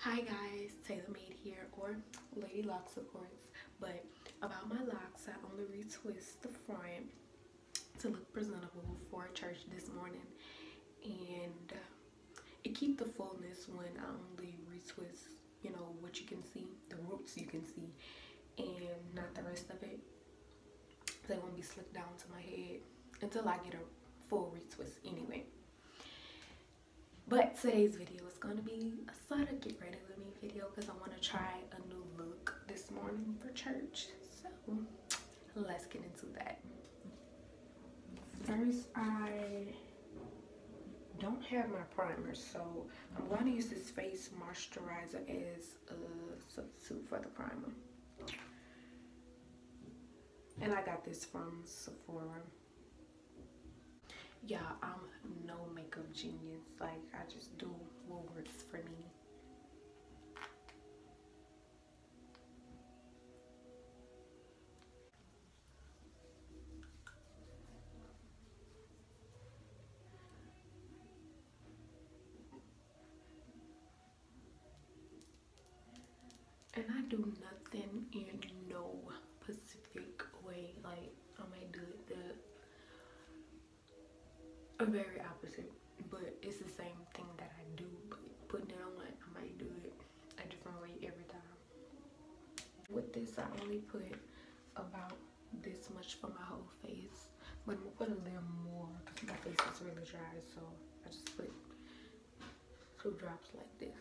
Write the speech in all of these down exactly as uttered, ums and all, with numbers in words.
Hi guys, Taylor Made here, or Lady Locks of course. But about my locks, I only retwist the front to look presentable for church this morning, and it keep the fullness when I only retwist, you know, what you can see, the roots you can see, and not the rest of it. They won't be slicked down to my head until I get a full retwist anyway. But today's video is going to be a sort of get ready with me video because I want to try a new look this morning for church. So let's get into that. First, I don't have my primer, so I'm going to use this face moisturizer as a substitute for the primer. And I got this from Sephora. Yeah, I'm no makeup genius. Like, I just do what works for me. And I do nothing in no specific way. Like, I might do it the a very opposite, but it's the same thing that I do, but putting it on, I might do it a different way every time. With this, I only put about this much for my whole face, but I'm gonna put a little more because my face is really dry, so I just put two drops like this.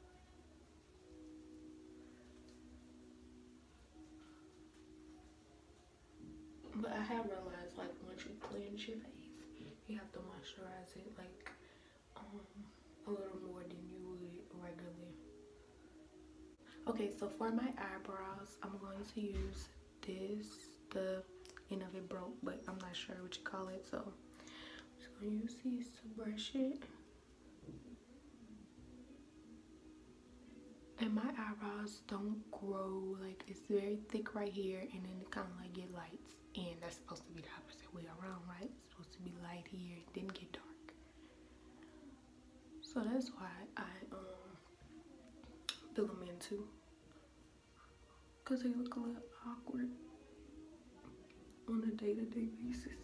But I have realized, like, once you cleanse your face, you have to moisturize it like um a little more than you would regularly. Okay, so for my eyebrows, I'm going to use this. The end of it broke, but I'm not sure what you call it, so I'm just gonna use these to brush it. And my eyebrows don't grow, like, it's very thick right here, and then it kind of like get lights, and that's supposed to be the opposite way around, right? It's supposed to be light here and then get dark. So that's why I um fill them in too, because they look a little awkward on a day-to-day basis.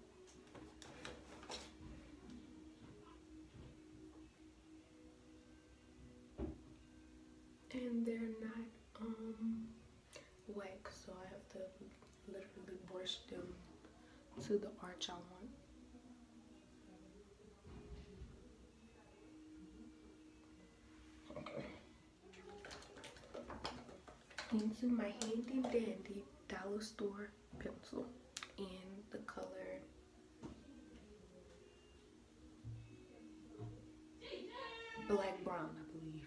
And they're not um wax, so I have to literally brush them to the arch I want. Okay. Into my handy dandy dollar store pencil in the color black brown, I believe.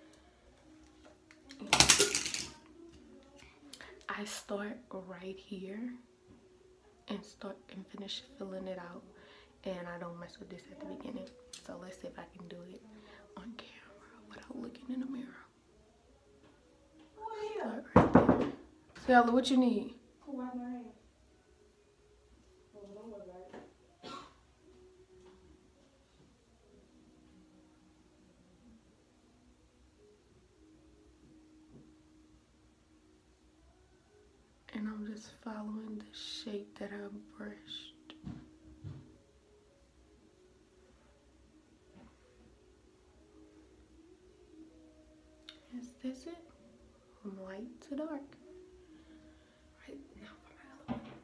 I start right here and start and finish filling it out, and I don't mess with this at the beginning. So let's see if I can do it on camera without looking in the mirror. Start right there. Stella, what you need? And I'm just following the shape that I brushed. Is this it? From light to dark. Right now for my other one.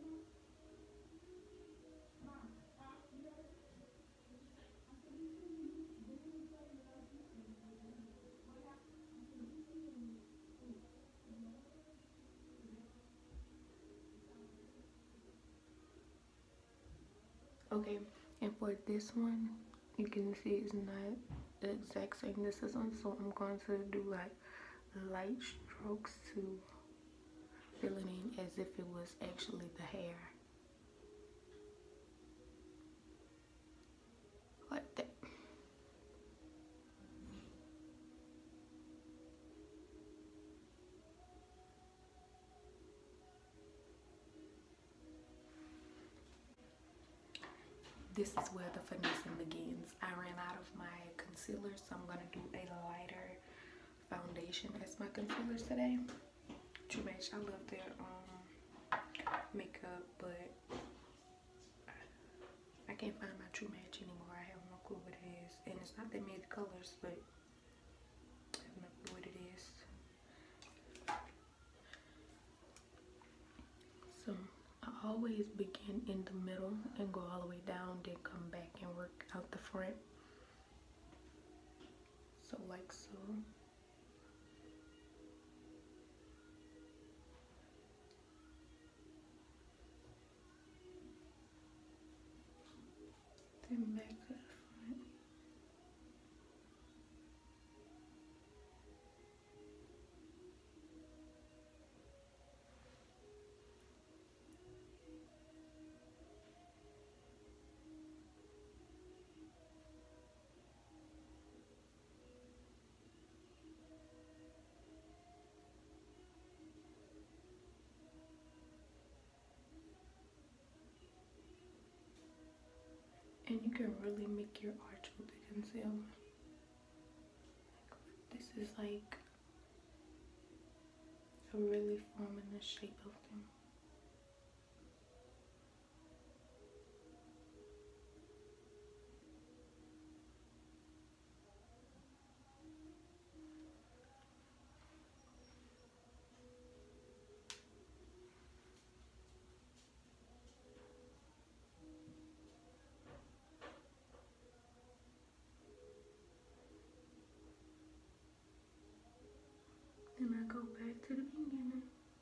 Okay, and for this one, you can see it's not the exact same as this one, so I'm going to do like light strokes to fill it in as if it was actually the hair. Like that. This is where the finessing begins. I ran out of my concealer, so I'm gonna do a lighter foundation as my concealer today. True Match, I love their um makeup, but I can't find my True Match anymore. I have no clue what it is, and it's not that many colors, but I have no clue what it is. So I always begin in the middle and go all the way down, then come back and work out the front. So like so. Then back to the front. And you can really make your arch with the concealer. This is like really forming the shape of them. Then I go back to the beginning.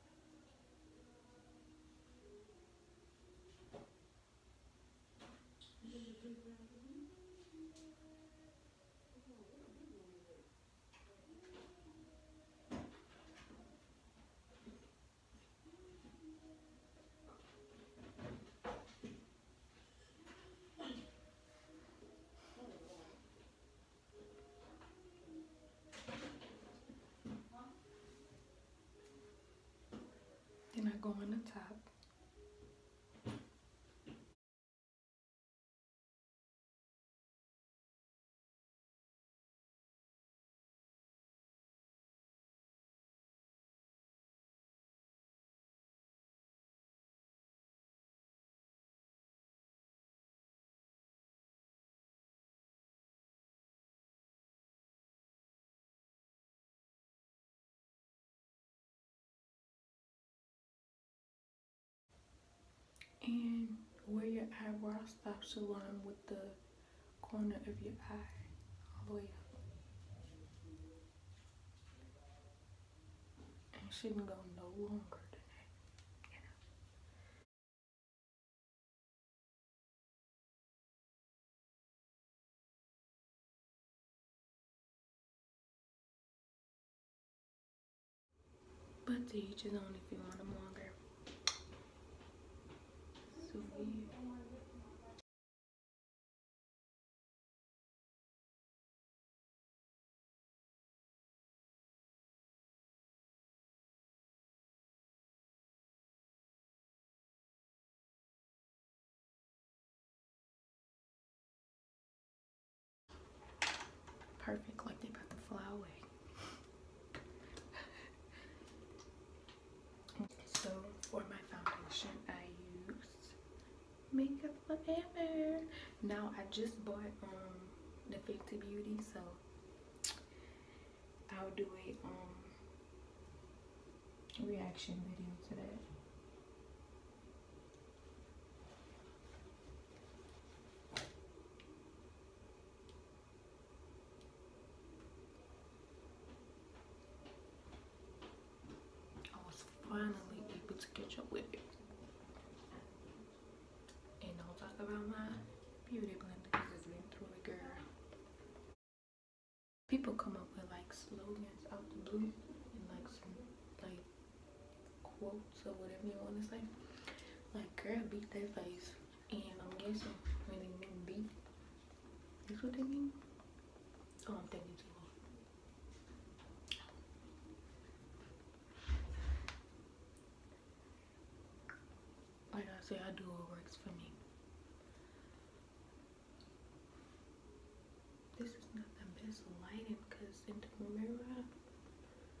Then I go on the top. And where your eyebrow stops to line with the corner of your eye all the way up. And it shouldn't go no longer than that, you know. But to each his own if you want them longer. So yeah. Perfect, like they about to fly away. So for my foundation, I use Makeup Forever. Now I just bought um the Fenty Beauty, so I'll do a um reaction video to that. I was finally able to catch up with it. And don't talk about my beauty blender because it's been through it, girl. People come up with like slogans out the blue and like some like quotes or whatever you want to say. Like, girl, beat that face. And I'm guessing when they mean beat, that's what they mean. Oh, I'm thinking too hard. Like I say, I do what works for me. This is not the best lighting because in the mirror,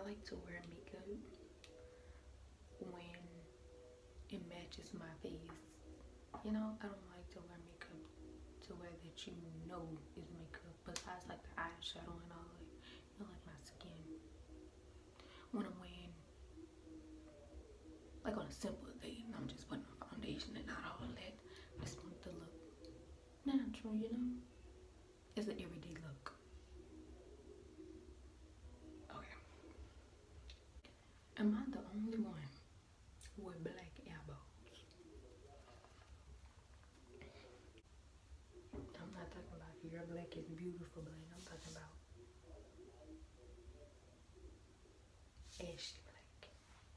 like to wear makeup when it matches my face. You know, I don't like to wear makeup to wear that you know is makeup. Besides like the eyeshadow and all that, you know, like my skin. When I'm wearing like on a simple day, and I'm just putting on foundation and not all that. I just want to look natural, you know. It's an everyday look. Okay. Am I the only one with black elbows? I'm not talking about your black is beautiful black. I'm talking about ashy black.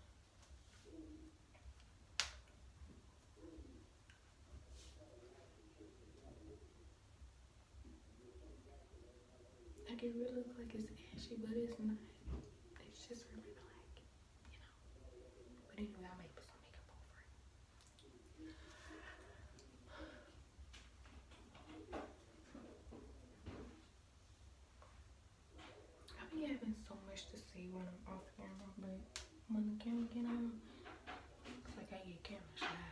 Like it really look like it's ashy, but it's not. It's just really black, you know. But anyway, I might put some makeup over it. I be having so much to say when I'm off camera, but when the camera get on, it's like I get camera shy.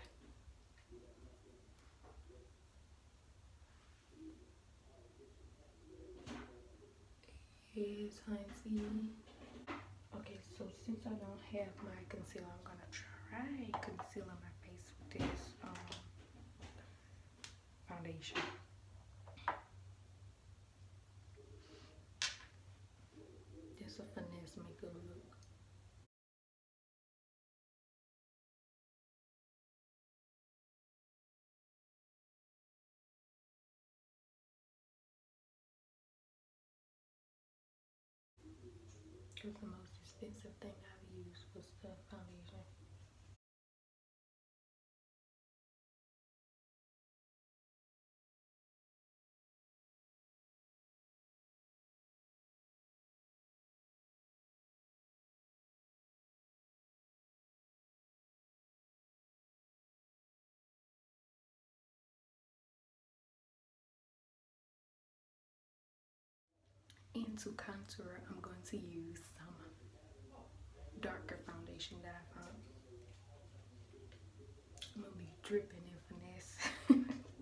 Yes, hunty. Okay, so since I don't have my concealer, I'm gonna try concealing my face with this um, foundation. Just a finesse makeup look. Because the most expensive thing I've used was the foundation. And to contour, I'm going to use some darker foundation that I found. I'm gonna be dripping in finesse.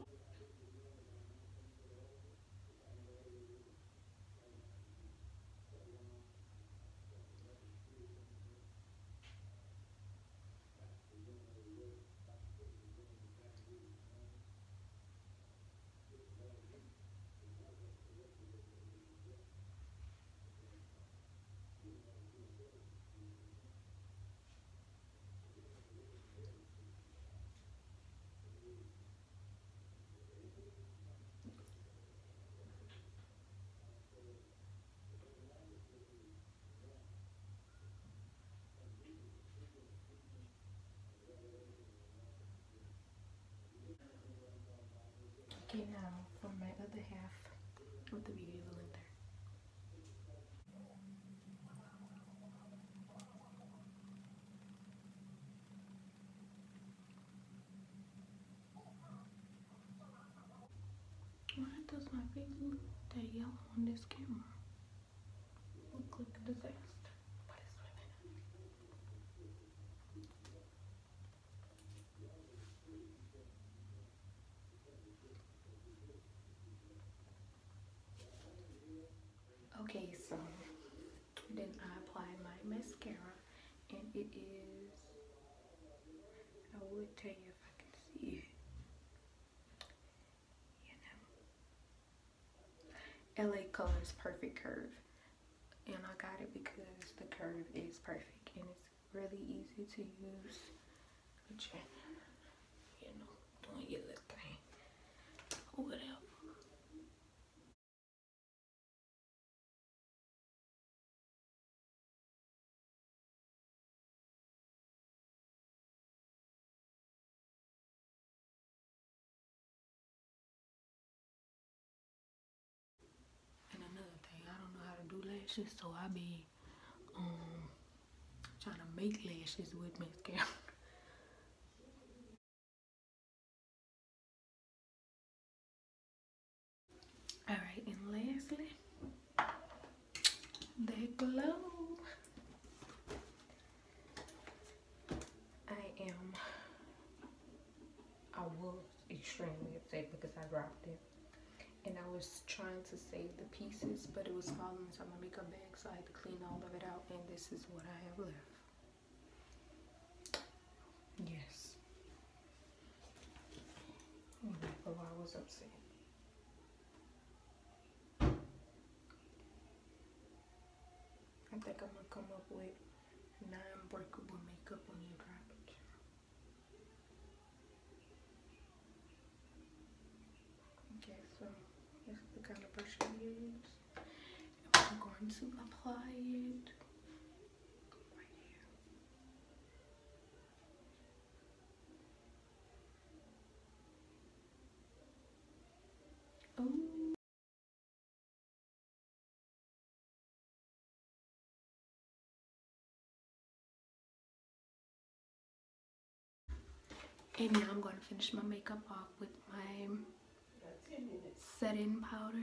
Okay, now for my other half of the beauty blender. Why does my face look that yellow on this camera? Look like a disaster. What is swimming? Okay, so then I apply my mascara, and it is, I would tell you if I can see it, you know, L A Colors Perfect Curve, and I got it because the curve is perfect and it's really easy to use. You know, doing your little thing or whatever. And another thing, I don't know how to do lashes, so I be um trying to make lashes with mascara. Alright, and lastly, that glow. extremely upset because I dropped it. And I was trying to save the pieces, but it was falling inside my makeup bag, so I had to clean all of it out, and this is what I have left. Yes. But I was upset. I think I'm gonna come up with non-breakable makeup when you drop it. Okay, so this is the kind of brush I use. I'm going to apply it right here. Oh. And now I'm going to finish my makeup off with my setting powder.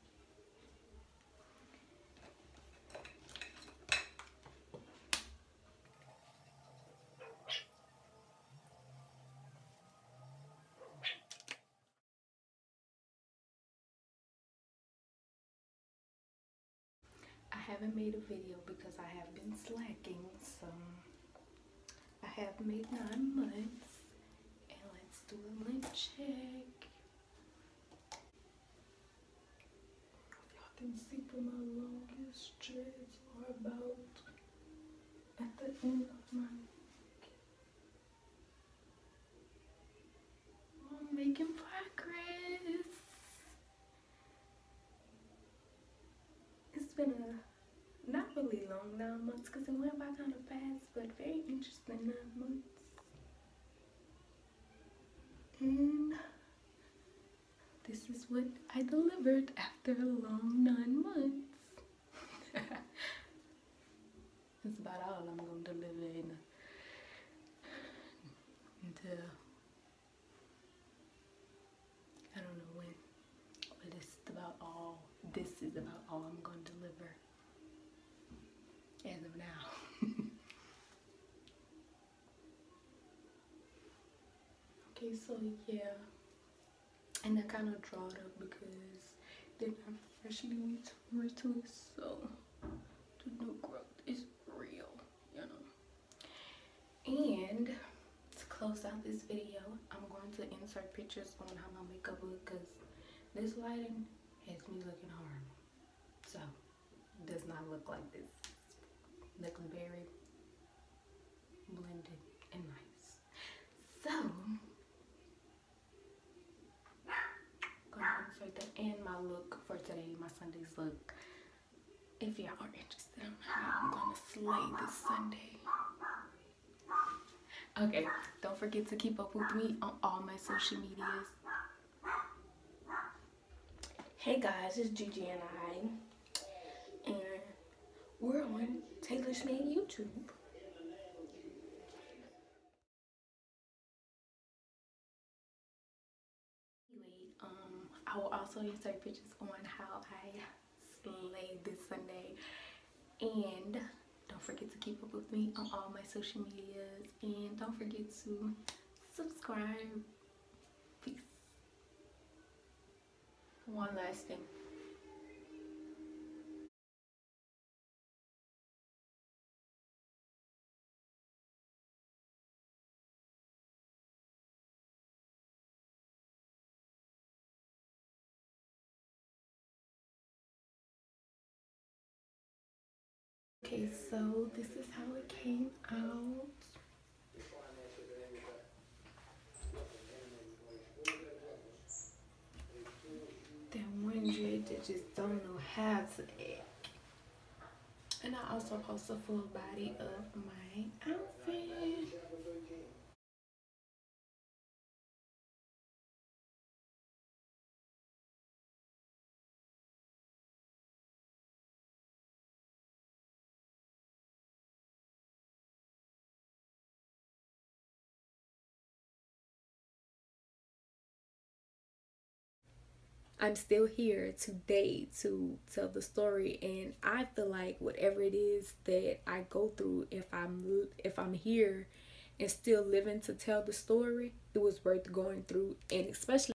I haven't made a video because I have been slacking, so I have made nine months. And let's do a lip check. Y'all can see for my longest dreads are about at the end of my neck. I'm making progress. It's been a not really long nine months because it went by kind of fast, but very interesting nine months. And this is what I delivered after a long nine months. That's about all I'm gonna deliver in until I don't know when, but it's about all. This is about all I'm gonna deliver as of now. Okay, so yeah, and I kind of draw it up because then I freshly retwist, so the new growth is real, you know. And to close out this video, I'm going to insert pictures on how my makeup looks because this lighting has me looking horrible. So it does not look like this. It looks very blended and nice. So gonna insert that and my look for today, my Sunday's look. If y'all are interested in how I'm gonna slay this Sunday. Okay, don't forget to keep up with me on all my social medias. Hey guys, it's Gigi and I, and we're on Taylor Schmade YouTube. Anyway, um, I will also insert pictures on how I slay this Sunday, and don't forget to keep up with me on all my social medias, and don't forget to subscribe. Peace. One last thing. Okay, so this is how it came out. That one dread that just don't know how to act. And I also post a full body of my outfit. I'm still here today to tell the story, and I feel like whatever it is that I go through, if I'm if I'm here and still living to tell the story, it was worth going through. And especially